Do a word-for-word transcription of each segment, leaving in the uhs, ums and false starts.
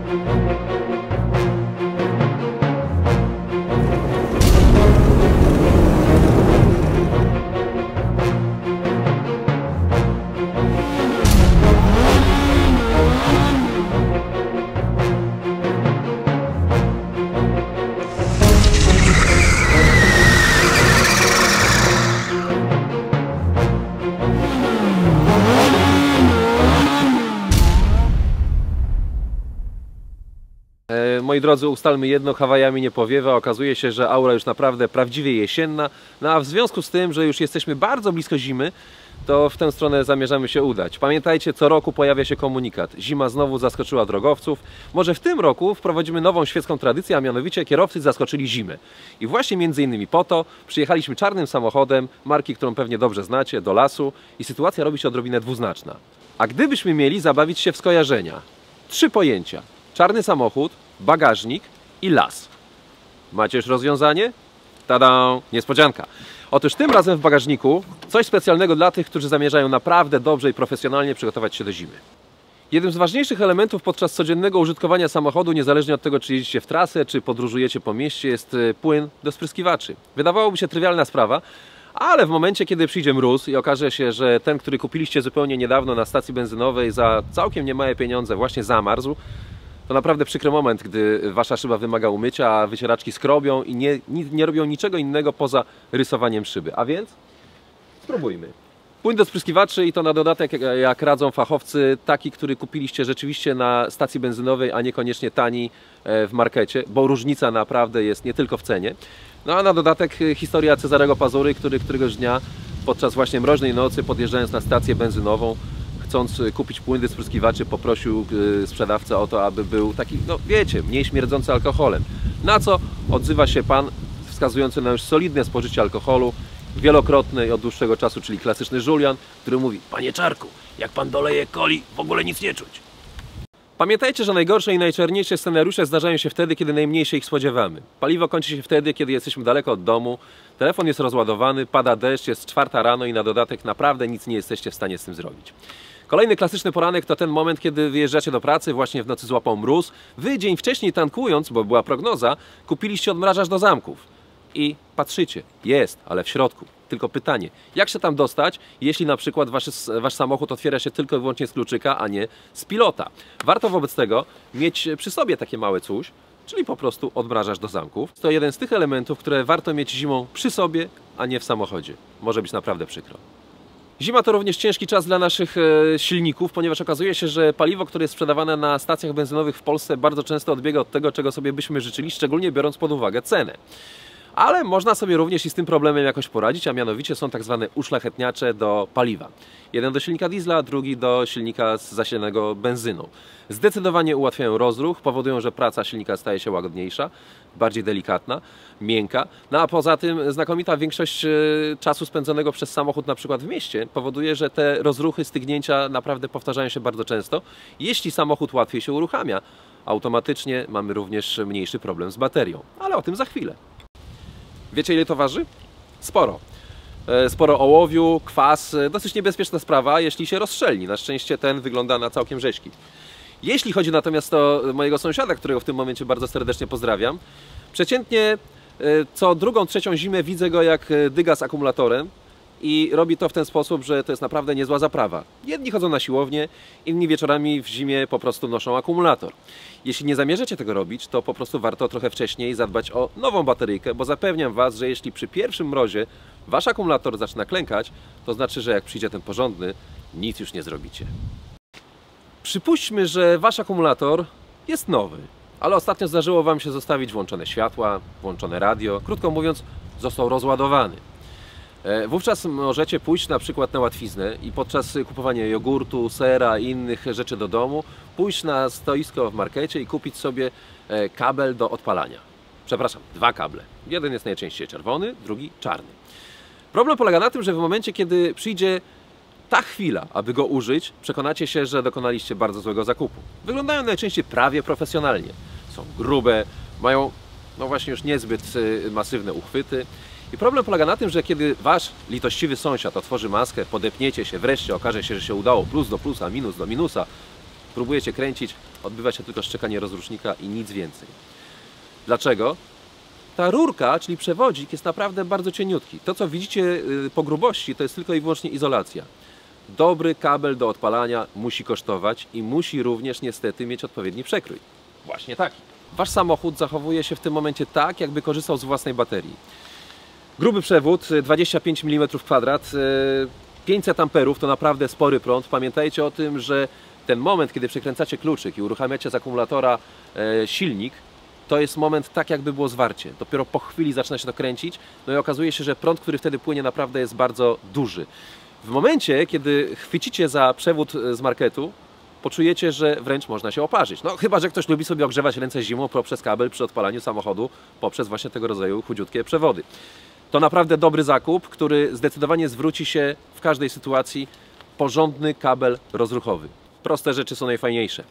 Moi drodzy, ustalmy jedno, Hawajami nie powiewa, okazuje się, że aura już naprawdę prawdziwie jesienna, no a w związku z tym, że już jesteśmy bardzo blisko zimy, to w tę stronę zamierzamy się udać. Pamiętajcie, co roku pojawia się komunikat. Zima znowu zaskoczyła drogowców. Może w tym roku wprowadzimy nową świecką tradycję, a mianowicie kierowcy zaskoczyli zimę. I właśnie między innymi po to przyjechaliśmy czarnym samochodem, marki, którą pewnie dobrze znacie, do lasu i sytuacja robi się odrobinę dwuznaczna. A gdybyśmy mieli zabawić się w skojarzenia? Trzy pojęcia. Czarny samochód, bagażnik i las. Macie już rozwiązanie? Tada! Niespodzianka. Otóż tym razem w bagażniku coś specjalnego dla tych, którzy zamierzają naprawdę dobrze i profesjonalnie przygotować się do zimy. Jednym z ważniejszych elementów podczas codziennego użytkowania samochodu, niezależnie od tego, czy jeździcie w trasę, czy podróżujecie po mieście, jest płyn do spryskiwaczy. Wydawałoby się trywialna sprawa, ale w momencie, kiedy przyjdzie mróz i okaże się, że ten, który kupiliście zupełnie niedawno na stacji benzynowej za całkiem niemałe pieniądze właśnie zamarzł, to naprawdę przykry moment, gdy wasza szyba wymaga umycia, a wycieraczki skrobią i nie, nie, nie robią niczego innego poza rysowaniem szyby. A więc spróbujmy. Płyn do spryskiwaczy i to na dodatek, jak radzą fachowcy, taki, który kupiliście rzeczywiście na stacji benzynowej, a niekoniecznie tani w markecie, bo różnica naprawdę jest nie tylko w cenie. No a na dodatek historia Cezarego Pazury, który któregoś dnia podczas właśnie mroźnej nocy, podjeżdżając na stację benzynową, chcąc kupić płyn do spryskiwaczy, poprosił sprzedawcę o to, aby był taki, no wiecie, mniej śmierdzący alkoholem. Na co odzywa się pan wskazujący na już solidne spożycie alkoholu, wielokrotny i od dłuższego czasu, czyli klasyczny Julian, który mówi: panie Czarku, jak pan doleje coli, w ogóle nic nie czuć. Pamiętajcie, że najgorsze i najczarniejsze scenariusze zdarzają się wtedy, kiedy najmniej się ich spodziewamy. Paliwo kończy się wtedy, kiedy jesteśmy daleko od domu, telefon jest rozładowany, pada deszcz, jest czwarta rano i na dodatek naprawdę nic nie jesteście w stanie z tym zrobić. Kolejny klasyczny poranek to ten moment, kiedy wyjeżdżacie do pracy, właśnie w nocy złapał mróz. Wy dzień wcześniej tankując, bo była prognoza, kupiliście odmrażacz do zamków. I patrzycie, jest, ale w środku. Tylko pytanie, jak się tam dostać, jeśli na przykład wasz, wasz samochód otwiera się tylko i wyłącznie z kluczyka, a nie z pilota. Warto wobec tego mieć przy sobie takie małe coś, czyli po prostu odmrażacz do zamków. To jeden z tych elementów, które warto mieć zimą przy sobie, a nie w samochodzie. Może być naprawdę przykro. Zima to również ciężki czas dla naszych e, silników, ponieważ okazuje się, że paliwo, które jest sprzedawane na stacjach benzynowych w Polsce, bardzo często odbiega od tego, czego sobie byśmy życzyli, szczególnie biorąc pod uwagę cenę. Ale można sobie również i z tym problemem jakoś poradzić, a mianowicie są tak zwane uszlachetniacze do paliwa. Jeden do silnika diesla, drugi do silnika zasilanego benzyną. Zdecydowanie ułatwiają rozruch, powodują, że praca silnika staje się łagodniejsza, bardziej delikatna, miękka. No a poza tym znakomita większość czasu spędzonego przez samochód na przykład w mieście powoduje, że te rozruchy, stygnięcia naprawdę powtarzają się bardzo często. Jeśli samochód łatwiej się uruchamia, automatycznie mamy również mniejszy problem z baterią, ale o tym za chwilę. Wiecie, ile to waży? Sporo. Sporo ołowiu, kwas, dosyć niebezpieczna sprawa, jeśli się rozstrzelni. Na szczęście ten wygląda na całkiem rzeźki. Jeśli chodzi natomiast o mojego sąsiada, którego w tym momencie bardzo serdecznie pozdrawiam, przeciętnie co drugą, trzecią zimę widzę go, jak dyga z akumulatorem i robi to w ten sposób, że to jest naprawdę niezła zaprawa. Jedni chodzą na siłownię, inni wieczorami w zimie po prostu noszą akumulator. Jeśli nie zamierzacie tego robić, to po prostu warto trochę wcześniej zadbać o nową bateryjkę, bo zapewniam Was, że jeśli przy pierwszym mrozie Wasz akumulator zaczyna klękać, to znaczy, że jak przyjdzie ten porządny, nic już nie zrobicie. Przypuśćmy, że Wasz akumulator jest nowy, ale ostatnio zdarzyło Wam się zostawić włączone światła, włączone radio, krótko mówiąc, został rozładowany. Wówczas możecie pójść na przykład na łatwiznę i podczas kupowania jogurtu, sera i innych rzeczy do domu pójść na stoisko w markecie i kupić sobie kabel do odpalania. Przepraszam, dwa kable. Jeden jest najczęściej czerwony, drugi czarny. Problem polega na tym, że w momencie, kiedy przyjdzie ta chwila, aby go użyć, przekonacie się, że dokonaliście bardzo złego zakupu. Wyglądają najczęściej prawie profesjonalnie. Są grube, mają no właśnie już niezbyt masywne uchwyty. I problem polega na tym, że kiedy Wasz litościwy sąsiad otworzy maskę, podepniecie się, wreszcie okaże się, że się udało, plus do plusa, minus do minusa, Próbujecie kręcić, odbywa się tylko szczekanie rozrusznika i nic więcej. Dlaczego? Ta rurka, czyli przewodzik, jest naprawdę bardzo cieniutki. To, co widzicie po grubości, to jest tylko i wyłącznie izolacja. Dobry kabel do odpalania musi kosztować i musi również niestety mieć odpowiedni przekrój. Właśnie taki. Wasz samochód zachowuje się w tym momencie tak, jakby korzystał z własnej baterii. Gruby przewód, dwadzieścia pięć milimetrów kwadrat, pięćset amperów to naprawdę spory prąd. Pamiętajcie o tym, że ten moment, kiedy przekręcacie kluczyk i uruchamiacie z akumulatora silnik, to jest moment tak, jakby było zwarcie. Dopiero po chwili zaczyna się to kręcić, no i okazuje się, że prąd, który wtedy płynie, naprawdę jest bardzo duży. W momencie, kiedy chwycicie za przewód z marketu, poczujecie, że wręcz można się oparzyć. No chyba, że ktoś lubi sobie ogrzewać ręce zimą poprzez kabel przy odpalaniu samochodu, poprzez właśnie tego rodzaju chudziutkie przewody. To naprawdę dobry zakup, który zdecydowanie zwróci się w każdej sytuacji. Porządny kabel rozruchowy. Proste rzeczy są najfajniejsze.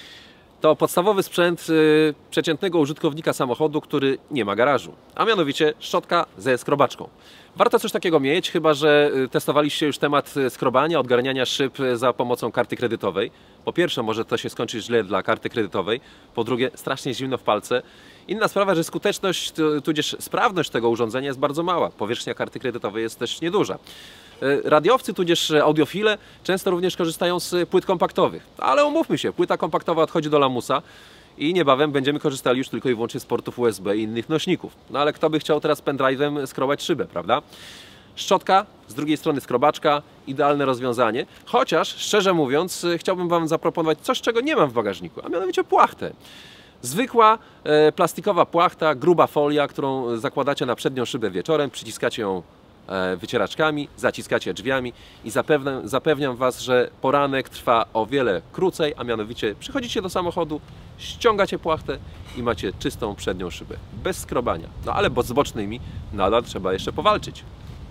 To podstawowy sprzęt yy, przeciętnego użytkownika samochodu, który nie ma garażu, a mianowicie szczotka ze skrobaczką. Warto coś takiego mieć, chyba że testowaliście już temat skrobania, odgarniania szyb za pomocą karty kredytowej. Po pierwsze, może to się skończyć źle dla karty kredytowej, po drugie, strasznie zimno w palce. Inna sprawa, że skuteczność, tudzież sprawność tego urządzenia jest bardzo mała. Powierzchnia karty kredytowej jest też nieduża. Radiowcy, tudzież audiofile często również korzystają z płyt kompaktowych. Ale umówmy się, płyta kompaktowa odchodzi do lamusa i niebawem będziemy korzystali już tylko i wyłącznie z portów U S B i innych nośników. No ale kto by chciał teraz pendrive'em skrobać szybę, prawda? Szczotka, z drugiej strony skrobaczka, idealne rozwiązanie. Chociaż, szczerze mówiąc, chciałbym Wam zaproponować coś, czego nie mam w bagażniku, a mianowicie płachtę. Zwykła e, plastikowa płachta, gruba folia, którą zakładacie na przednią szybę wieczorem, przyciskacie ją e, wycieraczkami, zaciskacie drzwiami i zapewne, zapewniam Was, że poranek trwa o wiele krócej, a mianowicie przychodzicie do samochodu, ściągacie płachtę i macie czystą przednią szybę, bez skrobania. No ale z bocznymi nadal trzeba jeszcze powalczyć.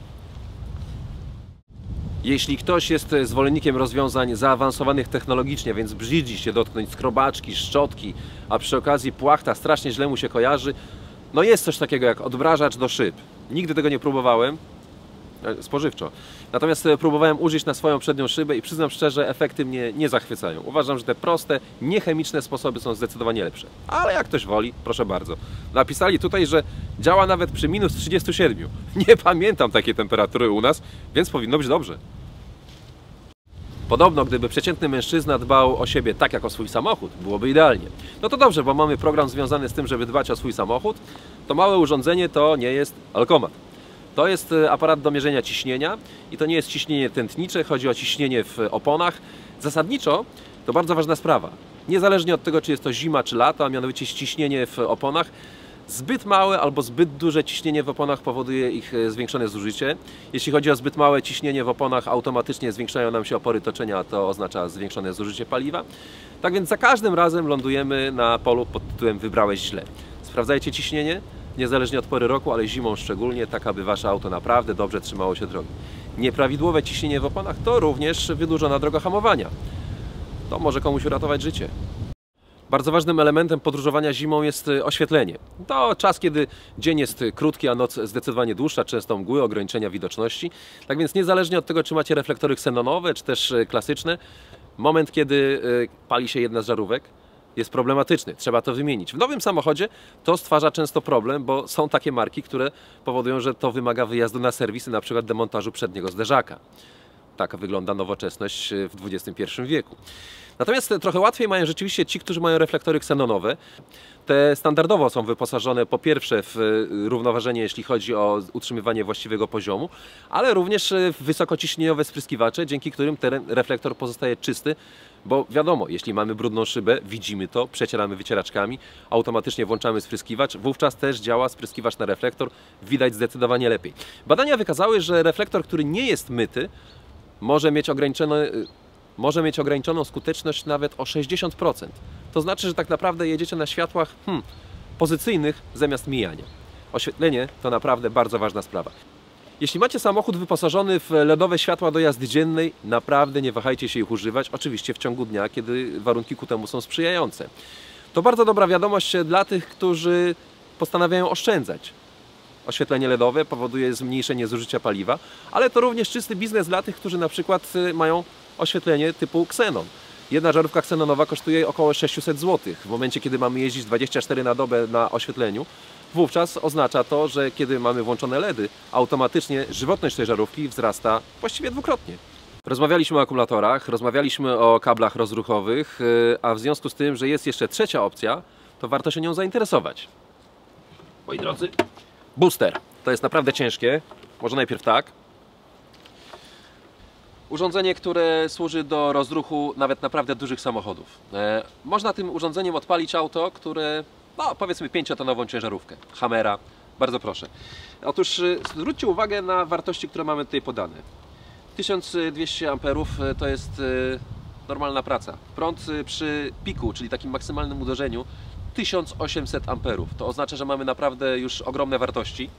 Jeśli ktoś jest zwolennikiem rozwiązań zaawansowanych technologicznie, więc brzydzi się dotknąć skrobaczki, szczotki, a przy okazji płachta strasznie źle mu się kojarzy, no jest coś takiego jak odmrażacz do szyb. Nigdy tego nie próbowałem, spożywczo. Natomiast próbowałem użyć na swoją przednią szybę i przyznam szczerze, efekty mnie nie zachwycają. Uważam, że te proste, niechemiczne sposoby są zdecydowanie lepsze. Ale jak ktoś woli, proszę bardzo. Napisali tutaj, że działa nawet przy minus trzydziestu siedmiu. Nie pamiętam takiej temperatury u nas, więc powinno być dobrze. Podobno, gdyby przeciętny mężczyzna dbał o siebie tak jak o swój samochód, byłoby idealnie. No to dobrze, bo mamy program związany z tym, żeby dbać o swój samochód. To małe urządzenie to nie jest alkomat. To jest aparat do mierzenia ciśnienia i to nie jest ciśnienie tętnicze, chodzi o ciśnienie w oponach. Zasadniczo to bardzo ważna sprawa. Niezależnie od tego, czy jest to zima, czy lato, a mianowicie ciśnienie w oponach, zbyt małe albo zbyt duże ciśnienie w oponach powoduje ich zwiększone zużycie. Jeśli chodzi o zbyt małe ciśnienie w oponach, automatycznie zwiększają nam się opory toczenia, to oznacza zwiększone zużycie paliwa. Tak więc za każdym razem lądujemy na polu pod tytułem wybrałeś źle. Sprawdzajcie ciśnienie, niezależnie od pory roku, ale zimą szczególnie, tak aby Wasze auto naprawdę dobrze trzymało się drogi. Nieprawidłowe ciśnienie w oponach to również wydłużona droga hamowania. To może komuś uratować życie. Bardzo ważnym elementem podróżowania zimą jest oświetlenie. To czas, kiedy dzień jest krótki, a noc zdecydowanie dłuższa, często mgły, ograniczenia widoczności. Tak więc niezależnie od tego, czy macie reflektory ksenonowe, czy też klasyczne, moment, kiedy pali się jedna z żarówek, jest problematyczny. Trzeba to wymienić. W nowym samochodzie to stwarza często problem, bo są takie marki, które powodują, że to wymaga wyjazdu na serwisy, na przykład demontażu przedniego zderzaka. Tak wygląda nowoczesność w dwudziestym pierwszym wieku. Natomiast trochę łatwiej mają rzeczywiście ci, którzy mają reflektory ksenonowe. Te standardowo są wyposażone po pierwsze w równoważenie, jeśli chodzi o utrzymywanie właściwego poziomu, ale również w wysokociśnieniowe spryskiwacze, dzięki którym ten reflektor pozostaje czysty, bo wiadomo, jeśli mamy brudną szybę, widzimy to, przecieramy wycieraczkami, automatycznie włączamy spryskiwacz, wówczas też działa spryskiwacz na reflektor, widać zdecydowanie lepiej. Badania wykazały, że reflektor, który nie jest myty, może mieć ograniczone może mieć ograniczoną skuteczność nawet o sześćdziesiąt procent. To znaczy, że tak naprawdę jedziecie na światłach hmm, pozycyjnych zamiast mijania. Oświetlenie to naprawdę bardzo ważna sprawa. Jeśli macie samochód wyposażony w ledowe światła do jazdy dziennej, naprawdę nie wahajcie się ich używać, oczywiście w ciągu dnia, kiedy warunki ku temu są sprzyjające. To bardzo dobra wiadomość dla tych, którzy postanawiają oszczędzać. Oświetlenie ledowe powoduje zmniejszenie zużycia paliwa, ale to również czysty biznes dla tych, którzy na przykład mają oświetlenie typu ksenon. Jedna żarówka ksenonowa kosztuje około sześćset złotych. W momencie, kiedy mamy jeździć dwadzieścia cztery na dobę na oświetleniu, wówczas oznacza to, że kiedy mamy włączone LEDy, automatycznie żywotność tej żarówki wzrasta właściwie dwukrotnie. Rozmawialiśmy o akumulatorach, rozmawialiśmy o kablach rozruchowych, a w związku z tym, że jest jeszcze trzecia opcja, to warto się nią zainteresować. Moi drodzy, booster. To jest naprawdę ciężkie. Może najpierw tak. Urządzenie, które służy do rozruchu nawet naprawdę dużych samochodów. E, można tym urządzeniem odpalić auto, które, no powiedzmy pięciotonową ciężarówkę. Hammera. Bardzo proszę. Otóż zwróćcie uwagę na wartości, które mamy tutaj podane. tysiąc dwieście amperów to jest normalna praca. Prąd przy piku, czyli takim maksymalnym uderzeniu, tysiąc osiemset amperów. To oznacza, że mamy naprawdę już ogromne wartości.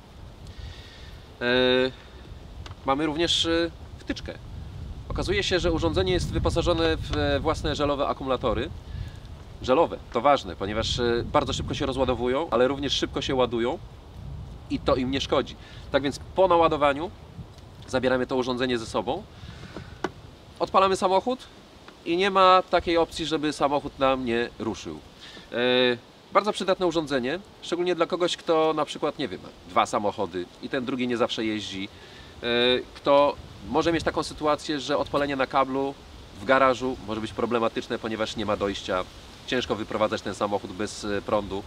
Mamy również wtyczkę. Okazuje się, że urządzenie jest wyposażone w własne żelowe akumulatory. Żelowe, to ważne, ponieważ bardzo szybko się rozładowują, ale również szybko się ładują i to im nie szkodzi. Tak więc po naładowaniu zabieramy to urządzenie ze sobą, odpalamy samochód i nie ma takiej opcji, żeby samochód nam nie ruszył. E, bardzo przydatne urządzenie, szczególnie dla kogoś, kto na przykład, nie wiem, ma dwa samochody i ten drugi nie zawsze jeździ, e, kto może mieć taką sytuację, że odpalenie na kablu w garażu może być problematyczne, ponieważ nie ma dojścia, ciężko wyprowadzać ten samochód bez prądu.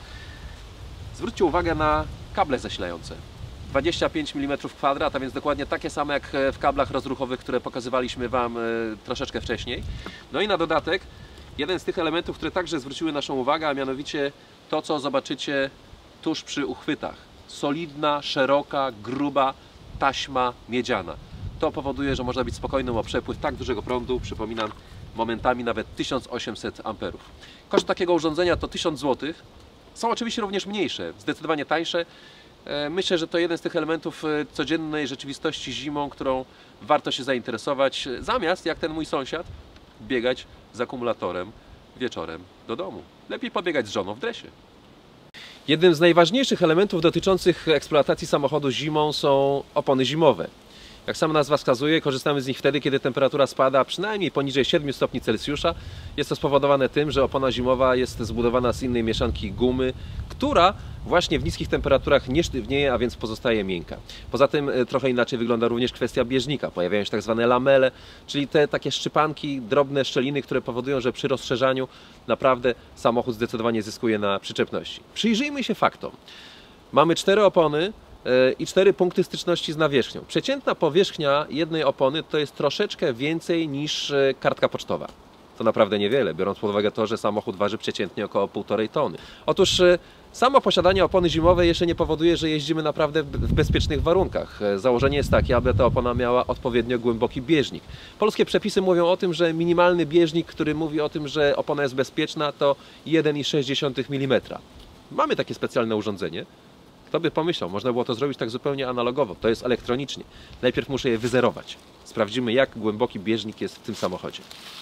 Zwróćcie uwagę na kable zasilające. dwadzieścia pięć milimetrów kwadrat, a więc dokładnie takie same jak w kablach rozruchowych, które pokazywaliśmy Wam troszeczkę wcześniej. No i na dodatek jeden z tych elementów, które także zwróciły naszą uwagę, a mianowicie to, co zobaczycie tuż przy uchwytach. Solidna, szeroka, gruba taśma miedziana. To powoduje, że można być spokojnym o przepływ tak dużego prądu, przypominam, momentami nawet tysiąc osiemset amperów. Koszt takiego urządzenia to tysiąc złotych. Są oczywiście również mniejsze, zdecydowanie tańsze. Myślę, że to jeden z tych elementów codziennej rzeczywistości zimą, którą warto się zainteresować, zamiast, jak ten mój sąsiad, biegać z akumulatorem wieczorem do domu. Lepiej pobiegać z żoną w dresie. Jednym z najważniejszych elementów dotyczących eksploatacji samochodu zimą są opony zimowe. Jak sama nazwa wskazuje, korzystamy z nich wtedy, kiedy temperatura spada przynajmniej poniżej siedmiu stopni Celsjusza. Jest to spowodowane tym, że opona zimowa jest zbudowana z innej mieszanki gumy, która właśnie w niskich temperaturach nie sztywnieje, a więc pozostaje miękka. Poza tym trochę inaczej wygląda również kwestia bieżnika. Pojawiają się tak zwane lamele, czyli te takie szczypanki, drobne szczeliny, które powodują, że przy rozszerzaniu naprawdę samochód zdecydowanie zyskuje na przyczepności. Przyjrzyjmy się faktom. Mamy cztery opony i cztery punkty styczności z nawierzchnią. Przeciętna powierzchnia jednej opony to jest troszeczkę więcej niż kartka pocztowa. To naprawdę niewiele, biorąc pod uwagę to, że samochód waży przeciętnie około półtorej tony. Otóż samo posiadanie opony zimowej jeszcze nie powoduje, że jeździmy naprawdę w bezpiecznych warunkach. Założenie jest takie, aby ta opona miała odpowiednio głęboki bieżnik. Polskie przepisy mówią o tym, że minimalny bieżnik, który mówi o tym, że opona jest bezpieczna, to jeden i sześć dziesiątych milimetra. Mamy takie specjalne urządzenie. Kto by pomyślał, można było to zrobić tak zupełnie analogowo, to jest elektronicznie. Najpierw muszę je wyzerować. Sprawdzimy, jak głęboki bieżnik jest w tym samochodzie.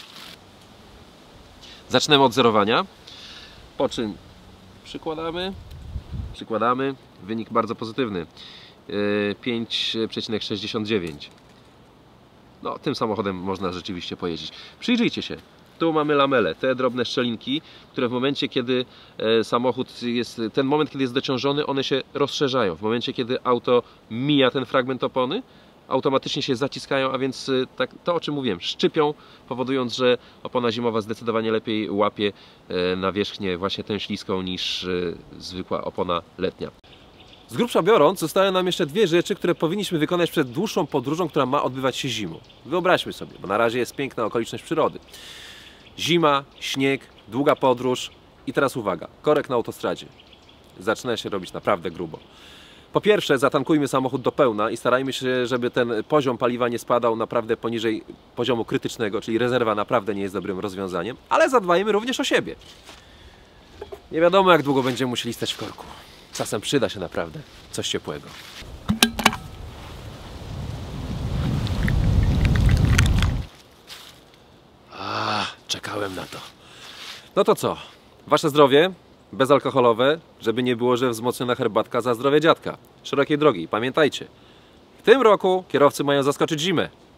Zaczniemy od zerowania, po czym przykładamy, przykładamy, wynik bardzo pozytywny, pięć przecinek sześćdziesiąt dziewięć. No, tym samochodem można rzeczywiście pojeździć. Przyjrzyjcie się. Tu mamy lamele, te drobne szczelinki, które w momencie, kiedy samochód jest, ten moment, kiedy jest dociążony, one się rozszerzają. W momencie, kiedy auto mija ten fragment opony, automatycznie się zaciskają, a więc tak, to, o czym mówiłem, szczypią, powodując, że opona zimowa zdecydowanie lepiej łapie nawierzchnię właśnie tę śliską niż zwykła opona letnia. Z grubsza biorąc, zostały nam jeszcze dwie rzeczy, które powinniśmy wykonać przed dłuższą podróżą, która ma odbywać się zimą. Wyobraźmy sobie, bo na razie jest piękna okoliczność przyrody. Zima, śnieg, długa podróż i teraz uwaga, korek na autostradzie. Zaczyna się robić naprawdę grubo. Po pierwsze, zatankujmy samochód do pełna i starajmy się, żeby ten poziom paliwa nie spadał naprawdę poniżej poziomu krytycznego, czyli rezerwa naprawdę nie jest dobrym rozwiązaniem, ale zadbajmy również o siebie. Nie wiadomo, jak długo będziemy musieli stać w korku. Czasem przyda się naprawdę coś ciepłego. A, czekałem na to. No to co? Wasze zdrowie, bezalkoholowe, żeby nie było, że wzmocniona herbatka za zdrowie dziadka. Szerokiej drogi, pamiętajcie. W tym roku kierowcy mają zaskoczyć zimę.